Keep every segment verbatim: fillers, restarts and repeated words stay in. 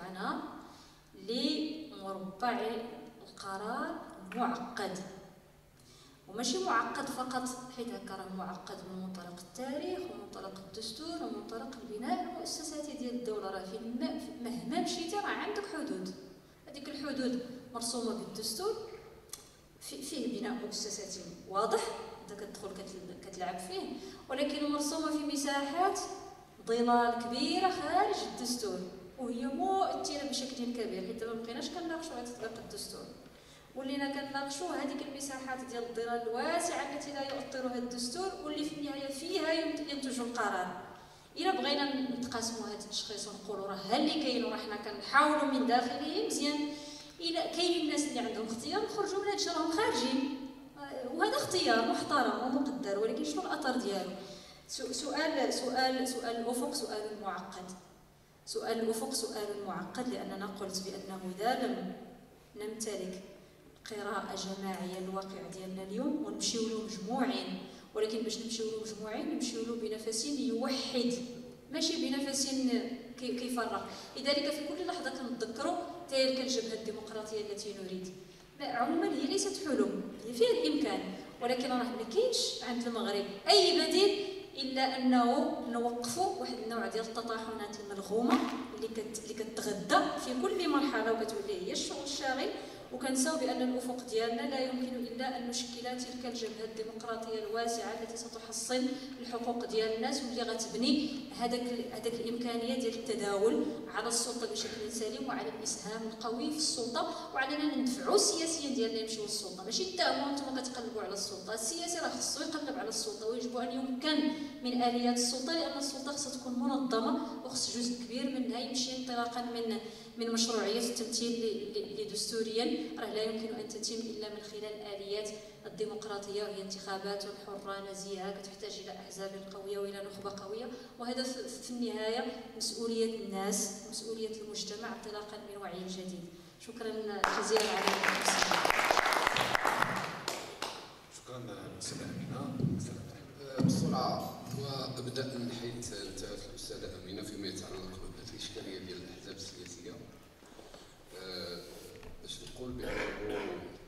تبعنا لمربع القرار معقد، وماشي معقد فقط حيت هكا راه معقد من منطلق التاريخ ومن منطلق الدستور ومن منطلق البناء المؤسساتي ديال الدوله. راه فين مهما مشيتي راه عندك حدود، هذيك الحدود مرسومه بالدستور، فيه بناء مؤسساتي واضح انت كتدخل كتلعب فيه، ولكن مرسومه في مساحات ظلال كبيره خارج الدستور، وهي مؤثره بشكل كبير حيت دابا مابقيناش كنناقشوا هذا تطبيق الدستور، ولينا كنناقشوا هذيك المساحات ديال الظلال الواسعه التي لا يؤطرها الدستور واللي في النهايه فيها ينتج القرار. الا بغينا نتقاسموا هذا التشخيص ونقولوا راه ها اللي كاين وراه حنا كنحاولوا من داخله مزيان، الا كاين الناس اللي عندهم اختيار نخرجوا من هذا الشيء راهم خارجين، وهذا اختيار محترم ومقدر، ولكن شنو الاثر ديالو؟ سؤال سؤال سؤال الافق سؤال معقد، سؤال الافق سؤال معقد، لاننا قلت بانه اذا لم نمتلك قراءة جماعية للواقع ديالنا اليوم ونمشيو له مجموعين، ولكن باش نمشيو له مجموعين نمشيو له بنفس يوحد ماشي بنفس كيفرق. لذلك في كل لحظة كنتذكروا تلك الجبهة الديمقراطية التي نريد، عموما هي ليست حلم، هي فيها الإمكان، ولكن راه ما كاينش عند المغرب أي بديل إلا أنه نوقفوا واحد النوع ديال التطاحنات الملغومة اللي كت اللي كتغذى في كل مرحلة وكتولي هي الشغل الشاغل، وكنساو بان الافق ديالنا لا يمكن الا ان نشكل تلك الجبهه الديمقراطيه الواسعه التي ستحصن الحقوق ديال الناس واللي غتبني هذاك هذاك الامكانيه ديال التداول على السلطه بشكل سليم وعلى الاسهام القوي في السلطه، وعلينا ندفعوا السياسيين ديالنا يمشيو للسلطه، ماشي حتى هما نتوما كتقلبوا على السلطه. السياسي راه خصو يقلب على السلطه ويجب ان يمكن من اليات السلطه، لان السلطه خصها تكون منظمه وخص جزء كبير منها يمشي انطلاقا من من مشروعيه التمثيل اللي دستوريا راه لا يمكن ان تتم الا من خلال الاليات الديمقراطيه، وهي انتخابات حره نزيهه كتحتاج الى احزاب قويه والى نخبه قويه، وهذا في النهايه مسؤوليه الناس مسؤوليه المجتمع انطلاقا من وعي جديد. شكرا جزيلا على الفرصه. شكرا استاذه امينه. بسرعه وابدا من حيث انتهت الاستاذه امينه فيما يتعلق بالاشكاليه ديال الاحزاب السياسيه، باش نقول بانه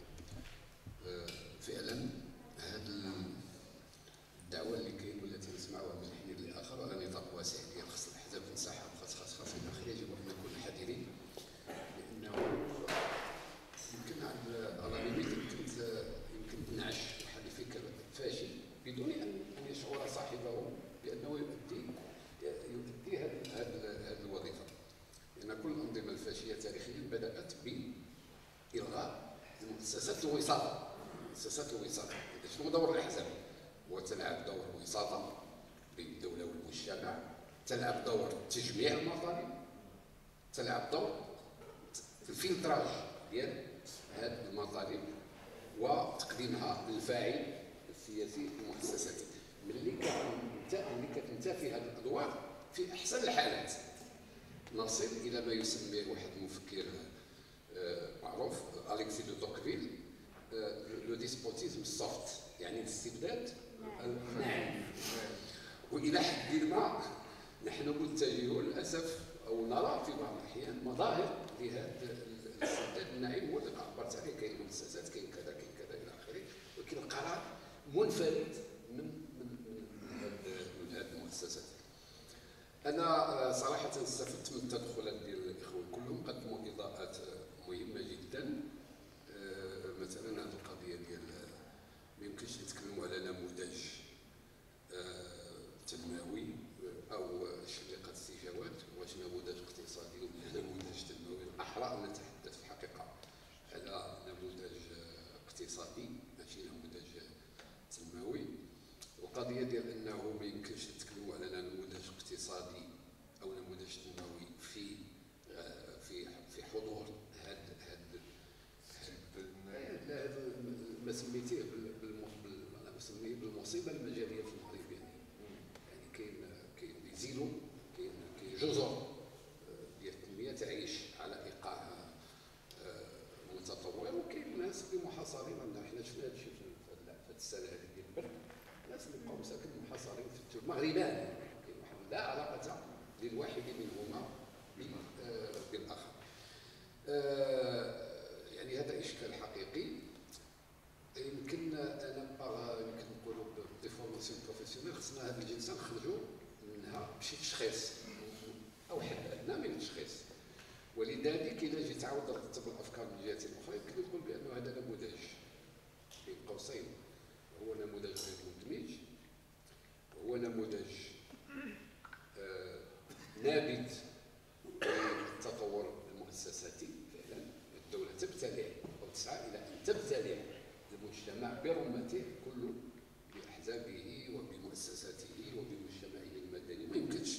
فعلا هذه الدعوه اللي كاين والتي نسمعوها من حين لاخر على نطاق واسع ديال خص الاحزاب تنسحب خاص خاص خاص الى اخره، يجب ان نكون حذرين لانه يمكن على ليميت يمكن يمكن تنعش واحد الفكر فاشل بدون ان يشعر صاحبه بانه يؤدي يؤدي هذه الوظيفه، لان كل الانظمه الفاشيه تاريخيا بدات بإلغاء المؤسسات الوساطة. مؤسسات الوساطة شنو دور الأحزاب؟ هو تلعب دور الوساطة بين الدولة والمجتمع، تلعب دور تجميع المطالب، تلعب دور الفلتراج ديال هذه المطالب وتقديمها للفاعل السياسي المؤسساتي. ملي ملي كتنتفي هذه الأدوار في أحسن الحالات نصل إلى ما يسميه واحد المفكر معروف أليكسي دو توكفيل لو ديسبوتيزم السوفت، يعني الاستبداد الناعم. والى حد ما نحن متجهون للاسف او نرى في بعض الاحيان مظاهر لهذا الاستبداد الناعم، هو اللي عبرت عليه، كاين مؤسسات كاين كذا كاين كذا الى اخره، ولكن القرار منفرد من من من هذه من هذه المؤسسات. انا صراحه استفدت من التدخلات ديال الاخوه كلهم، قدموا اضاءات مهمه جدا. مثلا هذه القضيه ديال ما يمكنش نتكلموا على نموذج تنموي او شقيقه استجابات، واش نموذج اقتصادي ولا نموذج تنموي. الاحرى ان نتحدث في الحقيقه على نموذج اقتصادي ماشي نموذج تنموي. القضيه ديال انه ما يمكنش نتكلموا على نموذج اقتصادي او نموذج تنموي في في في حضور هاد هاد ما سميتيه انا بسميه بالمصيبه المجاليه في المغرب. يعني يعني كاين كاين زيلو، كاين كاين جزر ديال التنميه تعيش على ايقاع متطور، وكاين ناس اللي محاصرين. حنا شفنا هذا الشيء في هذه السنه هذه ديال البرد، الناس اللي بقاو ساكنين محاصرين في المغربان، كاين واحد لا علاقه للواحد منهما بالاخر. آه يعني هذا اشكال حقيقي. يمكن انا باغا يمكن نقولوا ديفورماسيون بروفيسيونيل، خصنا هذه الجلسه نخرجوا منها بشي تشخيص او حد ادنى من التشخيص. ولذلك اذا جيت عاود نرتب الافكار من جهه اخرى يمكن نقول بانه هذا نموذج بين قوسين هو نموذج غير مدمج، هو نموذج آه نابت من التطور المؤسساتي. فعلا الدوله تبتلع او تسعى الى ان تبتلع المجتمع برمته كله باحزابه وبمؤسساته وبمجتمعه المدني. ما يمكنش.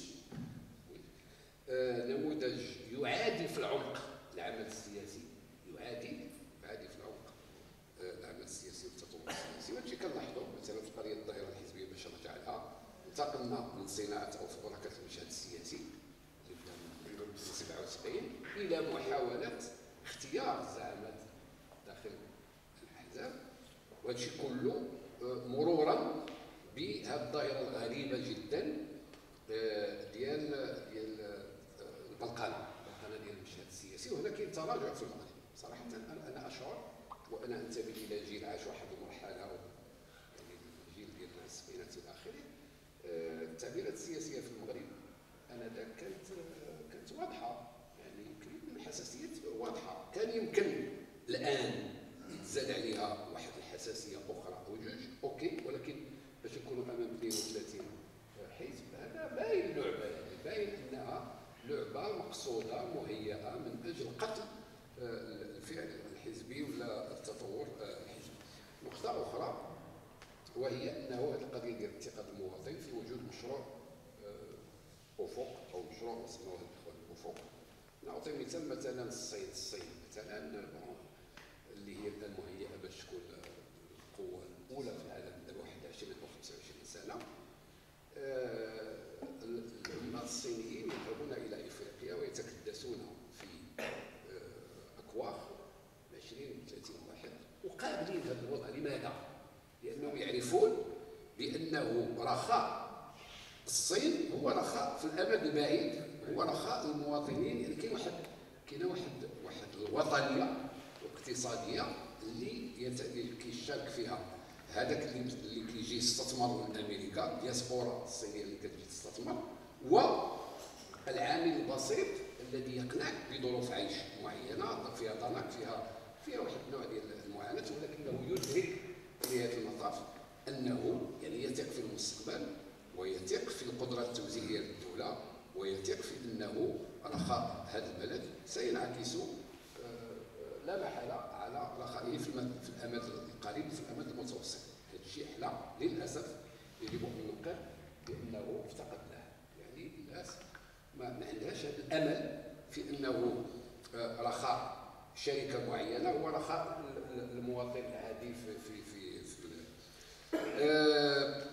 آه نموذج يعادي في العمق العمل السياسي، يعادي يعادي في العمق آه العمل السياسي والتطور السياسي. وهادشي كنلاحظوا مثلا في قضيه الدائره الحزبيه باش نرجع لها، انتقلنا من صناعه او فبركه المشهد السياسي اللي بدا من سبعة وسبعين الى محاوله اختيار الزعامات داخل الاحزاب، وهادشي كله آه مرورا بهذه الدائره الغريبه جدا آه ديال ديال البلقانه البلقانه ديال المشهد السياسي. وهنا كاين تراجع في المغرب صراحه. انا انا اشعر وانا انتمي الى جيل عاش واحد المرحله يعني الجيل ديال السبعينات الى اخره. التعبيرات السياسيه في المغرب انذاك كانت كانت واضحه، يعني يمكن الحساسيات واضحه. كان يمكن الان يتزاد عليها واحد الحساسيه اخرى او جوج اوكي، ولكن باش نكونوا امام اثنين وثلاثين حزب هذا باين اللعبه، يعني باين انها لعبه مقصوده مهيئه من اجل قتل الفعل الحزبي ولا التطور الحزبي. نقطه اخرى وهي انه هذه القضيه ديال اتخاذ المواطن في وجود مشروع افق او مشروع سموه الاخوان الافق. نعطي مثال مثلا الصين. الصين مثلا اللي هي الان مهيئه باش تكون القوه الاولى في العالم دابا واحد وعشرين او خمسة وعشرين سنه. العمال الصينيين يذهبون الى افريقيا ويتكدسون في اكواخ عشرين و ثلاثين واحد وقابلين هذا الوضع. لماذا؟ لانهم يعرفون بانه رخاء الصين هو رخاء في الامد البعيد، هو رخاء المواطنين. يعني كاين واحد كاين واحد واحد الوطنيه واقتصاديه اللي كيشارك فيها هذاك اللي اللي كيجي يستثمر من امريكا، الدياسبورا الصينيه اللي كتجي تستثمر، والعامل البسيط الذي يقنع بظروف عيش معينه فيها ضنك، فيها فيها واحد النوع ديال المعاناه، ولكنه يدرك في نهايه المطاف انه يعني يثق في المستقبل ويثق في القدره التوزيعيه للدوله ويثق في انه رخاء هذا البلد سينعكس لا محاله على رخائه في الامد القريب في الامد المتوسط. هذا الشيء حنا للاسف يجب ان نقر بانه افتقدناه. يعني الناس ما, ما عندهاش هذا الامل في انه رخاء شركه معينه هو رخاء المواطن العادي في في في, في آه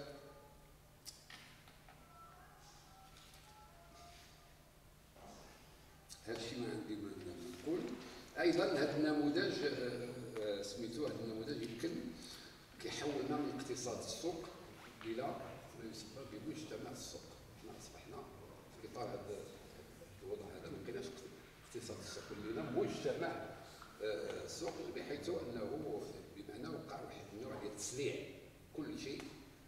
هذا الشيء ما عندي ما نقول. ايضا هذا النموذج سميتو هذا النموذج يمكن كيحولنا من اقتصاد السوق الى ما يسمى بمجتمع السوق. حنا اصبحنا في اطار هذا الوضع هذا ما بقيناش اقتصاد السوق، ولينا مجتمع السوق بحيث انه بمعنى وقع واحد النوع ديال التسليع كل شيء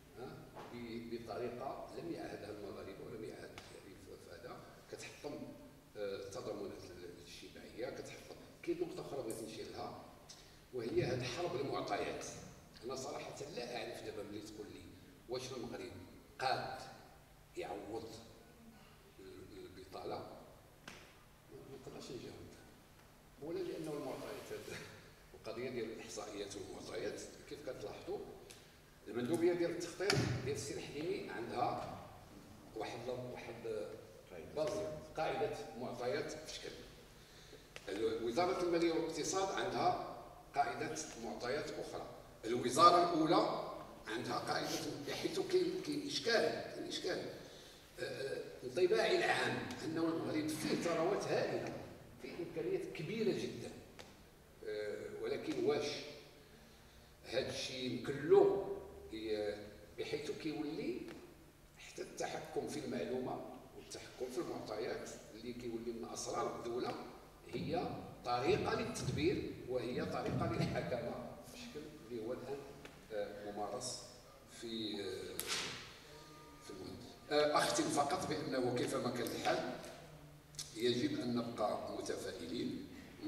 بطريقه لم يعهدها المغاربه ولم يعهد يعني في هذا. كتحطم التضامنات الاجتماعيه، كتحطم. كاين نقطه اخرى بغيت نشير لها وهي هذه حرب المعطيات. انا صراحه لا اعرف دابا ملي تقول لي واش المغرب قاد يعوض البطاله، ما نقدرش نجاوب. اولا لانه المعطيات القضيه ديال الاحصائيات والمعطيات كيف كتلاحظوا المندوبيه ديال التخطيط ديال السي الحليمي عندها واحد واحد قاعده معطيات في شكل. وزاره الماليه والاقتصاد عندها قاعده معطيات اخرى. الوزاره الاولى عندها قاعده، بحيث كاين كاين اشكال كاين اشكال الانطباع العام انه المغرب فيه ثروات هائله، فيه امكانيات كبيره جدا، ولكن واش هذا الشيء يمكن له بحيث كيولي حتى التحكم في المعلومه والتحكم في المعطيات اللي كيولي من اسرار الدوله هي طريقه للتدبير وهي طريقه للحكمه بشكل اللي هو الان ممارس في في المهم. اختم فقط بانه كيفما كان الحال يجب ان نبقى متفائلين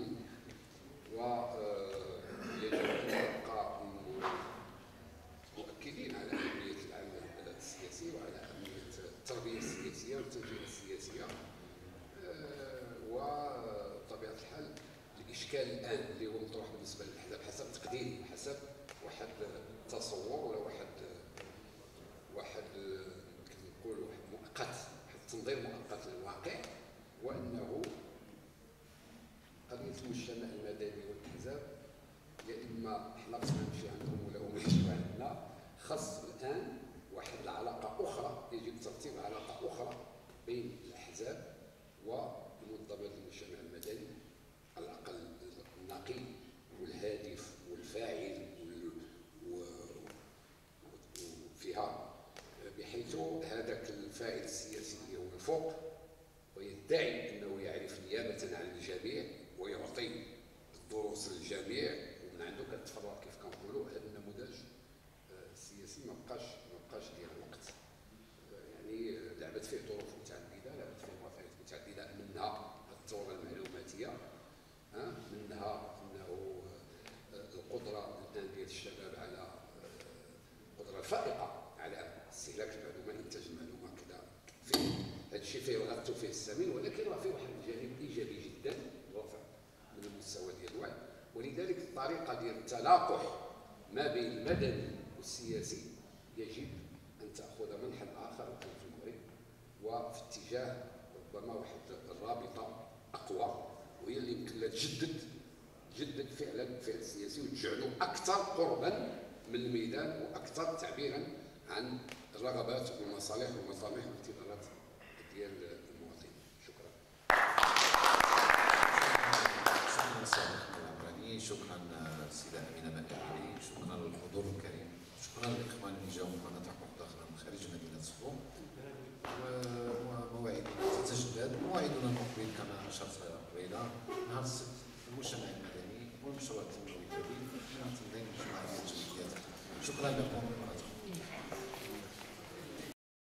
ويجب ان نبقى مؤكدين على اهميه العمل السياسي وعلى اهميه التربيه السياسيه والتنشئه السياسيه. وبطبيعه الحال الاشكال الان اللي هو مطروح بالنسبه للاحزاب حسب تقديري حسب واحد التصور ولا واحد واحد كيف نقول واحد مؤقت واحد التنظير مؤقت للواقع، وانه قضيه المجتمع المدني والاحزاب يا اما حنا خصنا نمشي عندهم ولا هما يمشيو عندنا. خاص الان واحد العلاقه اخرى، يجب ترتيب علاقه اخرى بين الاحزاب ومنظمات المجتمع المدني على الاقل النقي والهادف والفاعل وفيها، بحيث هذاك الفاعل السياسي هو الفوق ويدعي انه يعرف نيابه عن الجميع ويعطي الدروس للجميع، ومن عنده كتفرغ كيف كنقولوا. هذا النموذج السياسي ما بقاش ما بقاش ديال الوقت، يعني لعبت فيه ظروف متعدده، لعبت فيه وسائط متعدده، منها الثوره المعلوماتيه، منها انه القدره الان ديال الشباب على القدره الفائقه على استهلاك المعلومه، انتاج المعلومه كذا. فيه هذا الشيء فيه الغث وفيه السمين، ولكن راه فيه واحد الجانب ايجابي جدا، رفع من المستوى ديال الوعي. ولذلك الطريقه ديال التلاقح ما بين المدني والسياسي يجب ان تاخذ منحا اخر في المغرب، وفي اتجاه ربما واحد الرابطه اقوى، وهي اللي يمكن لها تجدد تجدد فعلا الفعل السياسي وتجعله اكثر قربا من الميدان واكثر تعبيرا عن الرغبات والمصالح والمطامح والاعتبارات ديال المواطنين. شكرا. شكرا سي محمد العمراني، شكرا السيده امينه مكاري، شكرا للحضور الكريم، شكرا للاخوان اللي جاوا من مناطق مختلفه من خارج مدينه صفوم. ومواعيدنا تتجدد، موعدنا المقبل كما اشرت قبيله نهار السبت المجتمع المدني والمشروع التنموي الكبير من تنظيم مجموعه من الجمعيات. شكرا لكم.